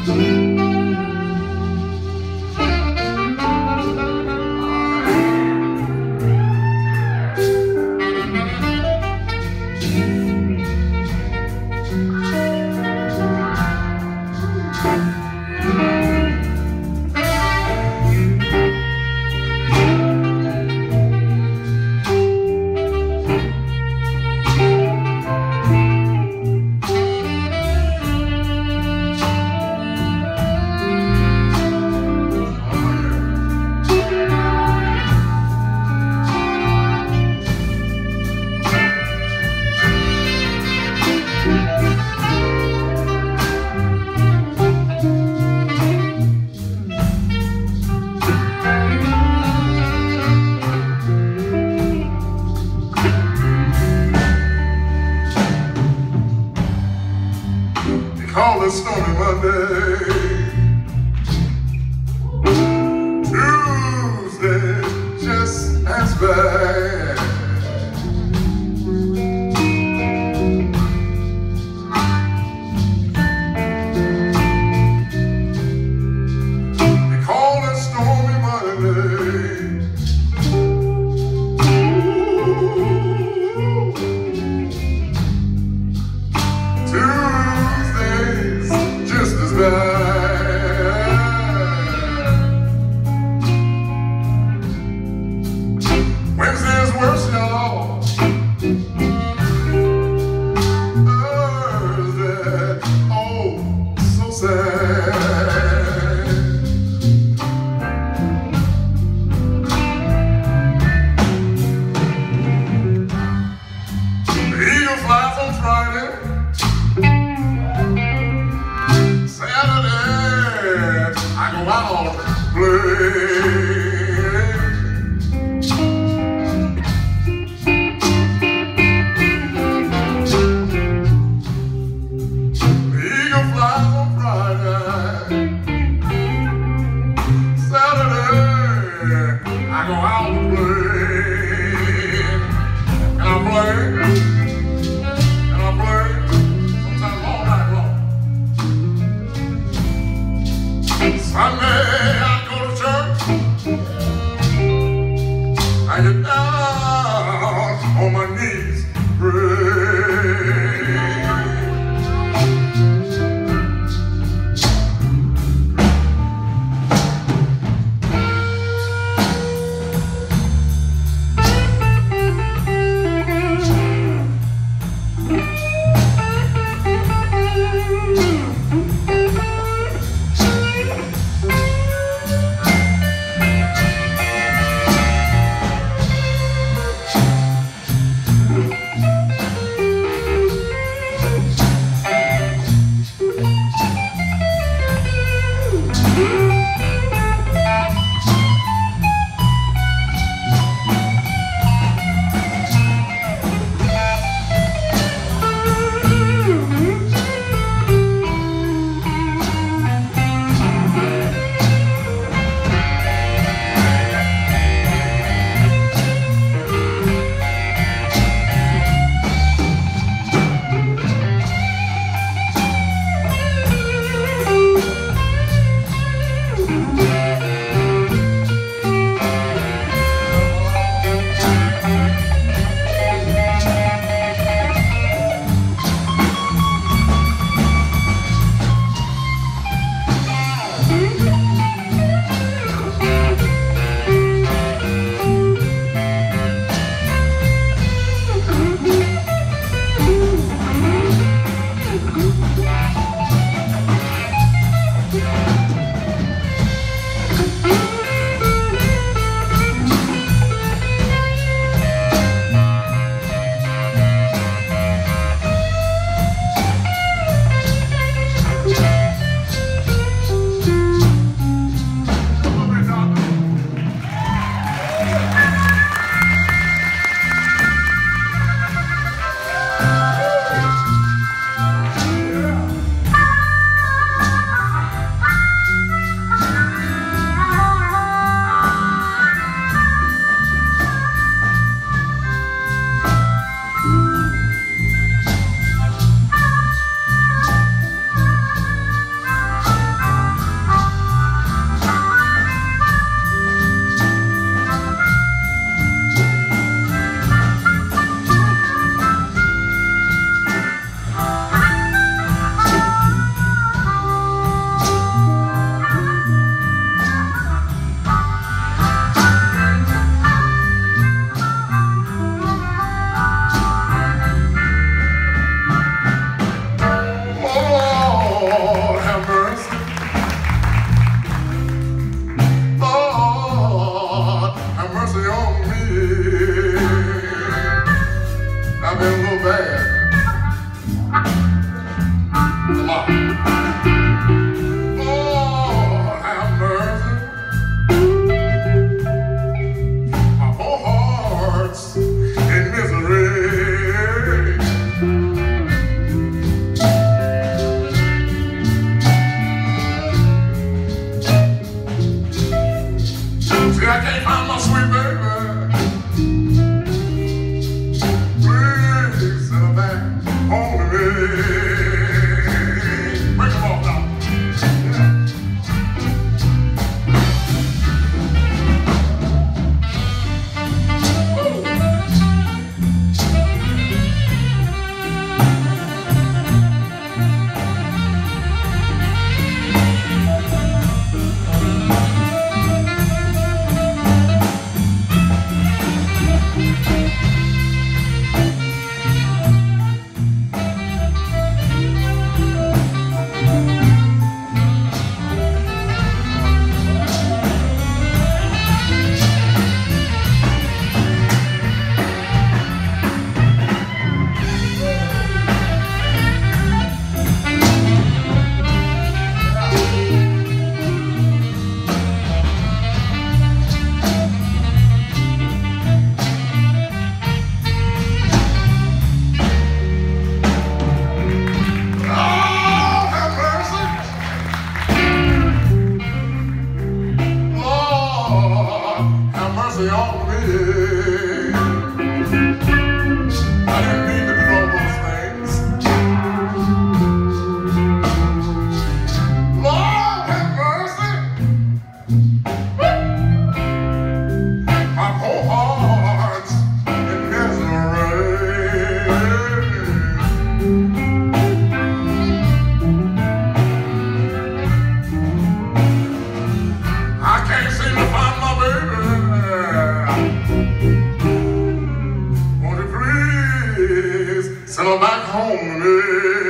Call it Stormy Monday. Tuesday just as bad. They call it Stormy Monday. Wednesday's worse than all. Thursday, oh, so sad. The eagle flies on Friday. Saturday, I go out to play. I go out and play, and I play, sometimes all night long. Sunday I go to church, I get down on my knees, pray. talk to me. I didn't mean to do all those things. Lord have mercy. My poor heart's in misery. I can't seem to find my baby. Won't you please send her back home to me?